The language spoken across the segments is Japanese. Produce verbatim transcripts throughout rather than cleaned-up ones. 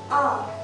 ああ。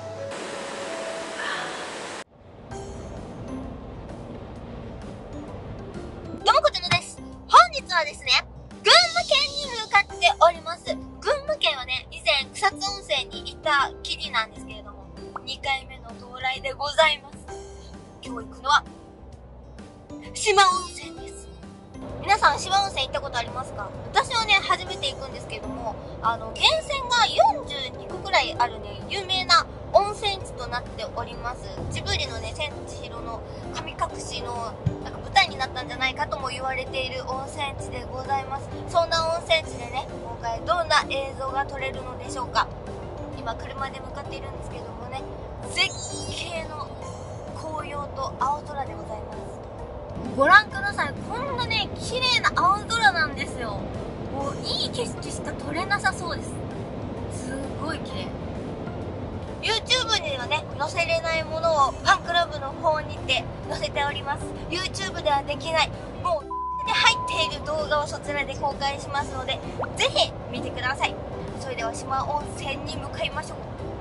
どうもこちらです。本日はですね、群馬県に向かっております。群馬県はね、以前草津温泉に行った記事なんですけれども、にかいめの到来でございます。今日行くのは四万温泉です。皆さん四万温泉行ったことありますか？私はね、初めて行くんですけども、あの、源泉がよんじゅうにこくらいあるね、有名な温泉地となっております。ジブリのね、千と千尋の神隠しのなんか舞台になったんじゃないかとも言われている温泉地でございます。そんな温泉地でね、今回どんな映像が撮れるのでしょうか。今車で向かっているんですけどもね、絶景の紅葉と青空でございます。ご覧ください。こんなね、綺麗な青空なんですよ。もういい景色しか撮れなさそうです。すごい綺麗。YouTube にはね、載せれないものをファンクラブの方にて載せております。YouTube ではできない、もうで入っている動画をそちらで公開しますので、ぜひ見てください。それでは四万温泉に向かいましょう。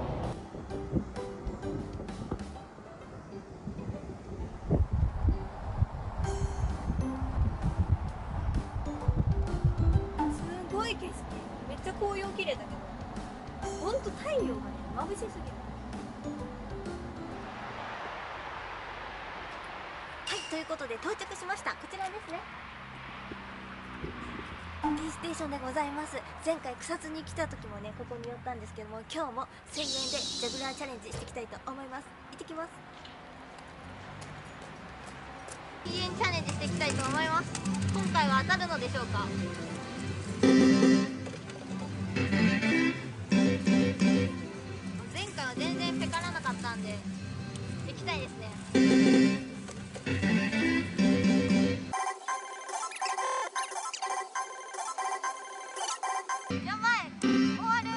すごい景色。めっちゃ紅葉綺麗だけど、ほんと太陽がね、眩しすぎる。はい、ということで到着しました。こちらですね。T ステーションでございます。前回草津に来た時もね、ここに寄ったんですけども、今日もせんえんでジャグラーチャレンジしていきたいと思います。行ってきます。せんえんチャレンジしていきたいと思います。今回は当たるのでしょうか。前回は全然ペカらなかったんで行きたいですね。やばい、終わる。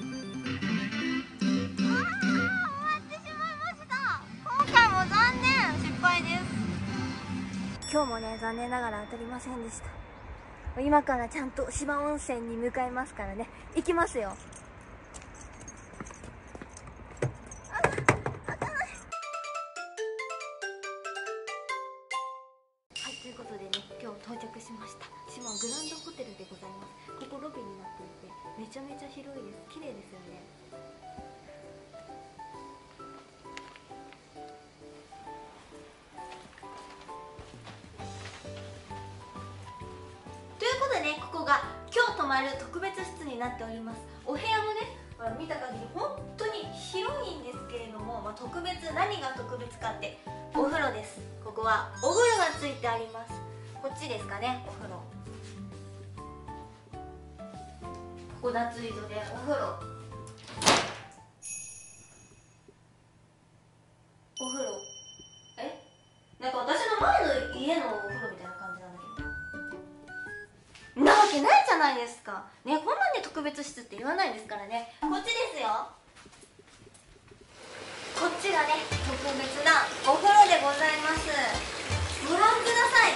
あー、終わってしまいました。今回も残念、失敗です。今日もね、残念ながら当たりませんでした。今からちゃんと四万温泉に向かいますからね、行きますよ。はい、ということでね、今日到着しました。四万グランドホテルでございます。ここロビーになっていて、めちゃめちゃ広いです。綺麗ですよね。ということでね、ここが今日泊まる特別室になっております。お部屋もね、まあ、見た限り本当に広いんですけれども、まあ、特別、何が特別かってお風呂です。ここはお風呂がついてあります。こっちですかね、お風呂。ここ脱衣所でお風呂。お風呂。え、なんか私の前の家のお風呂みたいな感じなんだけど。なわけないじゃないですか。ね、こんなんで特別室って言わないですからね。こっちですよ。こっちがね、特別なお風呂でございます。ご覧ください。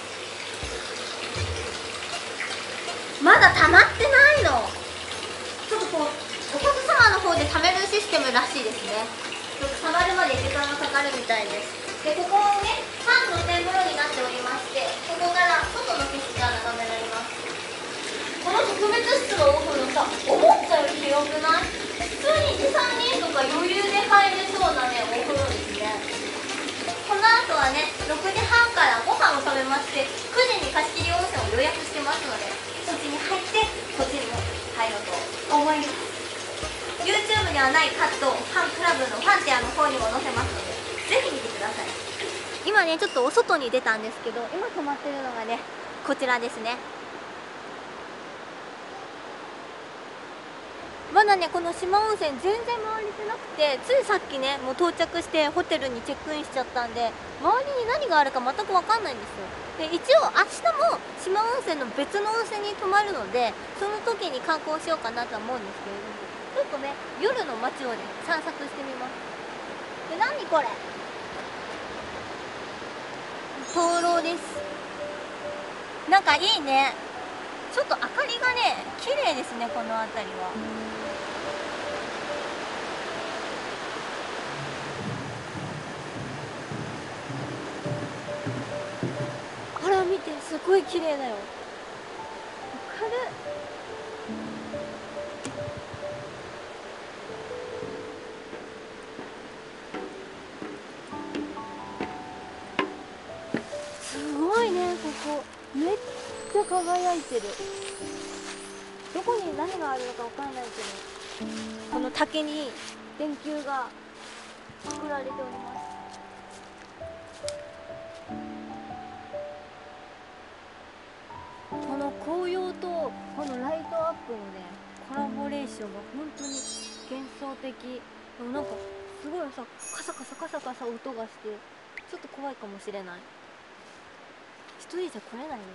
まだ溜まってないの。ちょっとこう、お客様の方で溜めるシステムらしいですね。ちょっと溜まるまで時間がかかるみたいです。で、ここもね、半露天風呂になっておりまして、ここから外の景色が眺められます。この特別室のお風呂さ、思ったより広くない？普通にに、さんにんとか余裕で入れそうなね、お風呂ですね。この後はね、ろくじはんからご飯を食べまして、くじに貸し切り温泉を予約してますので、そっちに入って、こっちにも入ろうと思います。YouTube にはないカットをファンクラブのファンティアの方にも載せますので、ぜひ見てください。今ね、ちょっとお外に出たんですけど、今泊まってるのがね、こちらですね。まだね、この四万温泉全然回れてなくて、ついさっきね、もう到着してホテルにチェックインしちゃったんで、周りに何があるか全く分かんないんですよ。で、一応明日も四万温泉の別の温泉に泊まるので、その時に観光しようかなとは思うんですけれども、ちょっとね、夜の街をね、散策してみます。で、何これ、灯籠です。なんかいいね。ちょっと明かりがね、綺麗ですね、この辺りは。 て、すごい綺麗だよ。わかる。すごいね、ここめっちゃ輝いてる。どこに何があるのかわかんないけど、この竹に電球が作られております。この紅葉とこのライトアップのねコラボレーションが本当に幻想的。でもなんかすごいさ、カサカサカサカサ音がしてちょっと怖いかもしれない。一人じゃ来れないよ。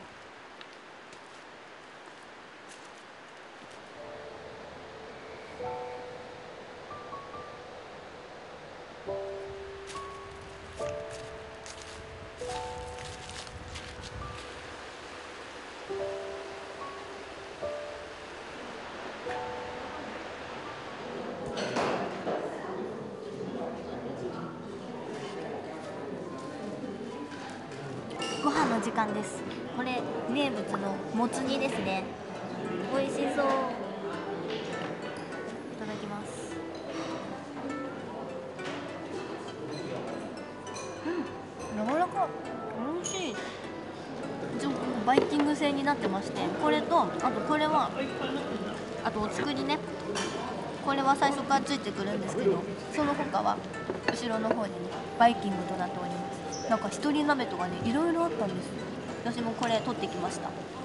ご飯の時間です。これ名物のもつ煮ですね。美味しそう。いただきます。うん、柔らかい。美味しい。一応バイキング製になってまして、これとあとこれはあとお作りね、これは最初からついてくるんですけど、その他は後ろの方にねバイキングとなっております。なんか一人鍋とかねいろいろあったんですよ。私もこれ取ってきました。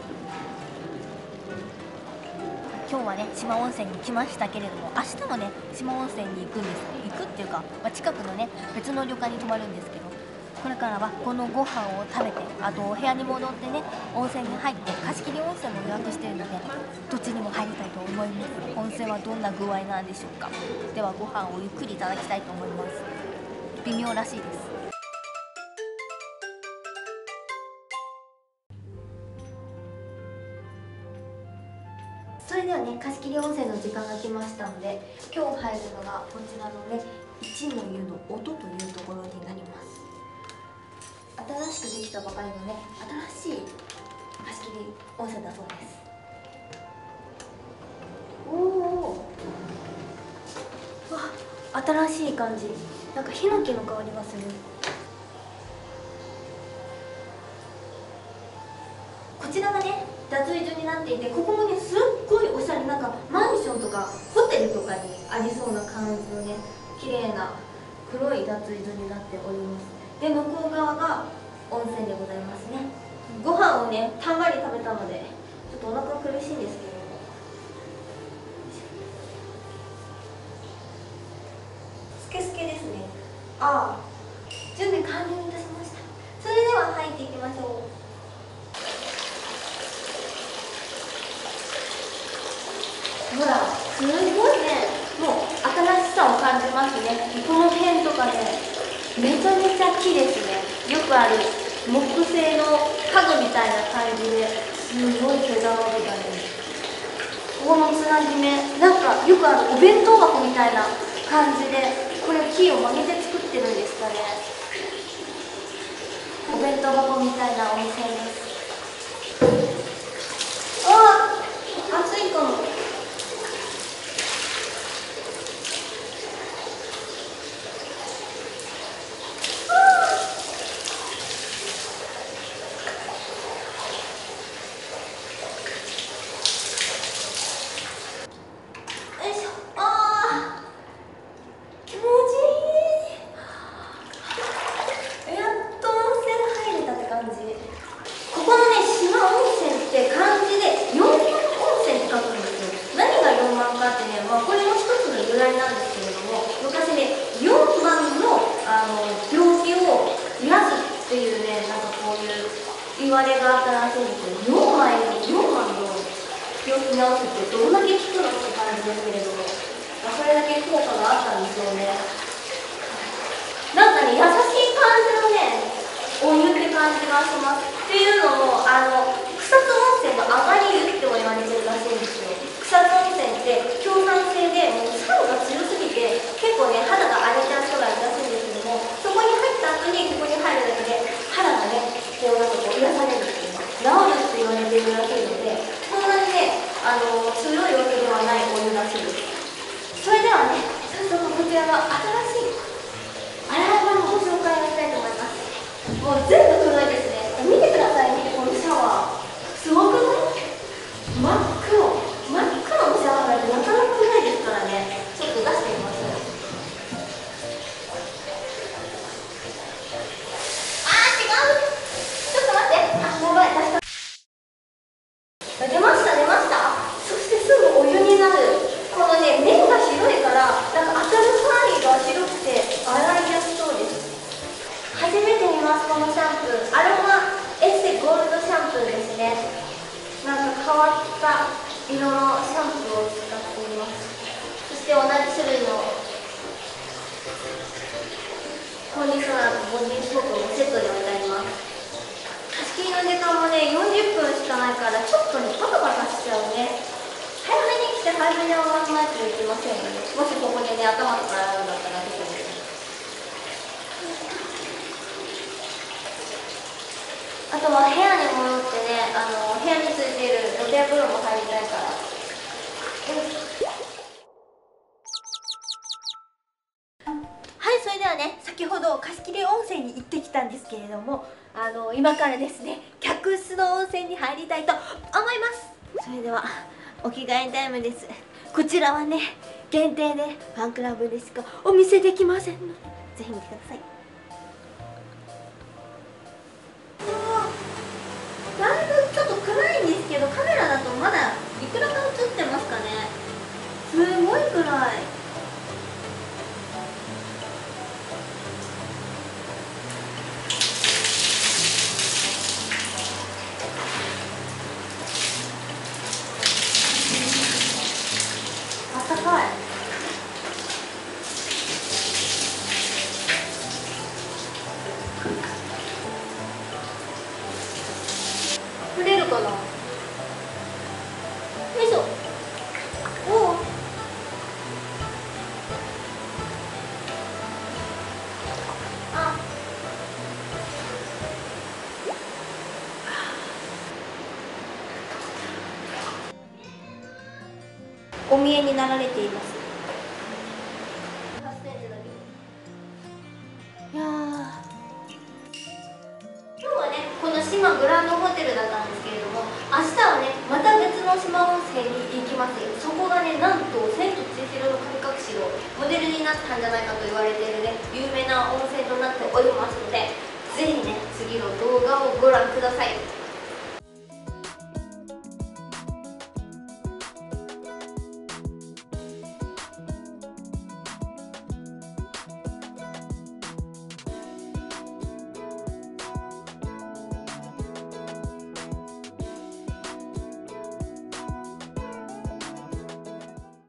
今日はね四万温泉に来ましたけれども、明日もね四万温泉に行くんです。行くっていうか、まあ、近くのね別の旅館に泊まるんですけど、これからはこのご飯を食べて、あとお部屋に戻ってね温泉に入って貸し切り温泉も予約しているので、どっちにも入りたいと思います。温泉はどんな具合なんでしょうか。ではご飯をゆっくりいただきたいと思います。微妙らしいです。それではね貸し切り温泉の時間が来ましたので、今日入るのがこちらのね一の湯の音というところになります。新しくできたばかりのね新しい貸し切り温泉だそうです。おお、わ、新しい感じ。なんかヒノキの香りがする。こちらがね脱衣所になっていて、ここもねすっごいおしゃれ、なんかマンションとかホテルとかにありそうな感じのね綺麗な黒い脱衣所になっております。で向こう側が温泉でございますね。ご飯をねたんまり食べたのでちょっとお腹苦しいんですけど、スケスケですね。ああ、準備完了いたしました。それでは入っていきましょう。ほら、すごいね、もう新しさを感じますね。この辺とかね、めちゃめちゃ木ですね。よくある木製の家具みたいな感じで、すごい毛玉みたいです。ここのつなぎ目、なんかよくあるお弁当箱みたいな感じで、これ木を曲げて作ってるんですかね。お弁当箱みたいなお店です。ああ、暑いかも。言われがあったらしいんですけど、よんまいによんまんの病気治すってどんだけ効くのって感じですけれども、それだけ効果があったんでしょうね。なんかね、優しい感じのね、お湯って感じがします。っていうのも、あの草津温泉の上がり湯っても言われてるらしいんですよ。草津温泉って強酸性でもう酸が強すぎて結構ね肌が荒れちゃう人がいるらしいんですけども、そこに入った後にここに入るだけで肌がねこうなんかこう癒されるっていうのあの強いわけではないお湯らしいです。それではね、早速こちらの新しい洗い場のご紹介をしたいと思います。もう全部黒いですね。見てくださいね、このシャワーすごくない？真っ黒真っ黒のシャワーなんてなかなかないですからね。ちょっと出してみます。あー違う、ちょっと待って、あ、やばい、出した。出ました出ました。そしてすぐお湯になる。このね、面が白いからなんか当たる範囲が広くて洗いやすそうです。初めて見ます、このシャンプー。アロマエステゴールドシャンプーですね。なんか変わった色のシャンプーを使っています。そして同じ種類のコンディショナーとボディーソープもセットで置いてあります。貸し切りの時間もね、よんじゅっぷんしかないからちょっとね、バタバタしちゃうね。早めに来て早めに終わらないといけませんよね。もしここでね、頭とか洗うんだったら特に。あとは部屋に戻ってね、あの部屋についている露天風呂も入りたいから。はい、それではね、先ほど貸し切り温泉に行ってきたんですけれども、あの今からですね、客室の温泉に入りたいと思います。それではお着替えタイムです。こちらはね、限定でファンクラブでしかお見せできませんので、ぜひ見てください。だいぶちょっと暗いんですけど、カメラだとまだいくらか映ってますかね。すごい暗い。あったかい。触れるかな。よいしょ。おお。あ。お見えになられています。いやー、今日はね、この島グランドホテルだったんですけれども、明日はね、また別の島温泉に行きますよ。そこがね、なんと千と千尋の神隠しのモデルになったんじゃないかと言われているね、有名な温泉となっておりますので、ぜひね、次の動画をご覧ください。